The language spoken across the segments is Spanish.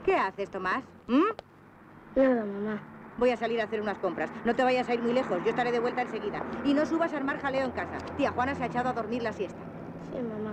¿Qué haces, Tomás? Nada, mamá. Voy a salir a hacer unas compras. No te vayas a ir muy lejos, yo estaré de vuelta enseguida. Y no subas a armar jaleo en casa. Tía Juana se ha echado a dormir la siesta. Sí, mamá.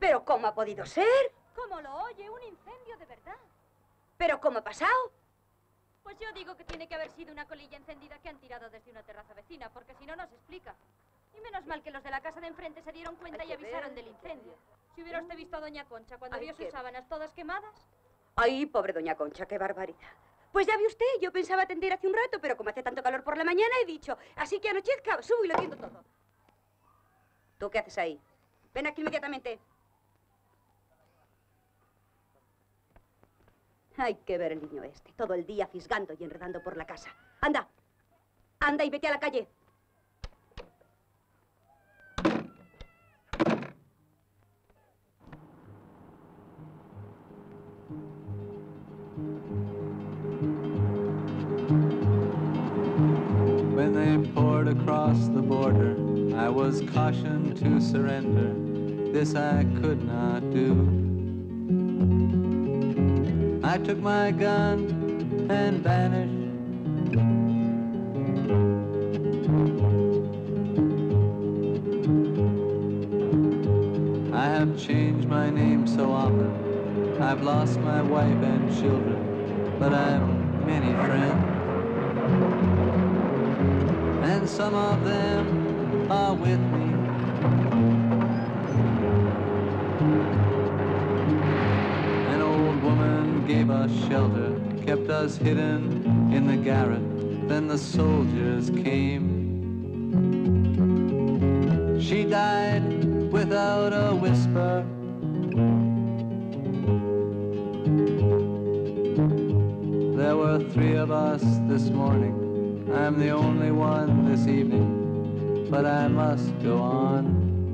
¿Pero cómo ha podido ser? ¿Cómo lo oye? Un incendio de verdad. ¿Pero cómo ha pasado? Pues yo digo que tiene que haber sido una colilla encendida que han tirado desde una terraza vecina, porque si no, no se explica. Y menos mal que los de la casa de enfrente se dieron cuenta y avisaron del incendio. Si hubiera usted visto a doña Concha cuando vio sus sábanas todas quemadas. Ay, pobre doña Concha, qué barbaridad. Pues ya ve usted, yo pensaba atender hace un rato, pero como hace tanto calor por la mañana, he dicho, así que anochezca, subo y lo tiendo todo. ¿Tú qué haces ahí? Ven aquí inmediatamente. Hay que ver el niño este, todo el día fisgando y enredando por la casa. ¡Anda! ¡Anda y vete a la calle! When they poured across the border, I was cautioned to surrender. This I could not do. I took my gun and vanished. I have changed my name so often. I've lost my wife and children, but I've many friends. And some of them are with me. An old woman gave us shelter, kept us hidden in the garret. Then the soldiers came. She died without a whisper. There were 3 of us this morning. I'm the only one this evening, but I must go on.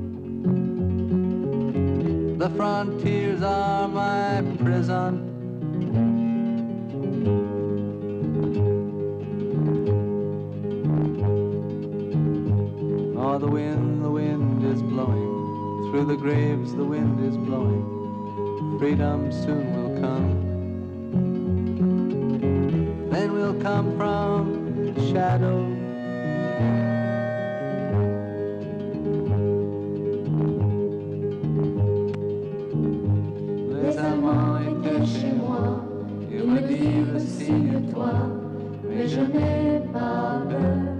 The frontiers are my prison. Oh, the wind is blowing. Through the graves the wind is blowing. Freedom soon will come. Then we'll come from shadow. Les amants étaient chez moi, ils me dirent signe-toi, mais je n'ai pas peur.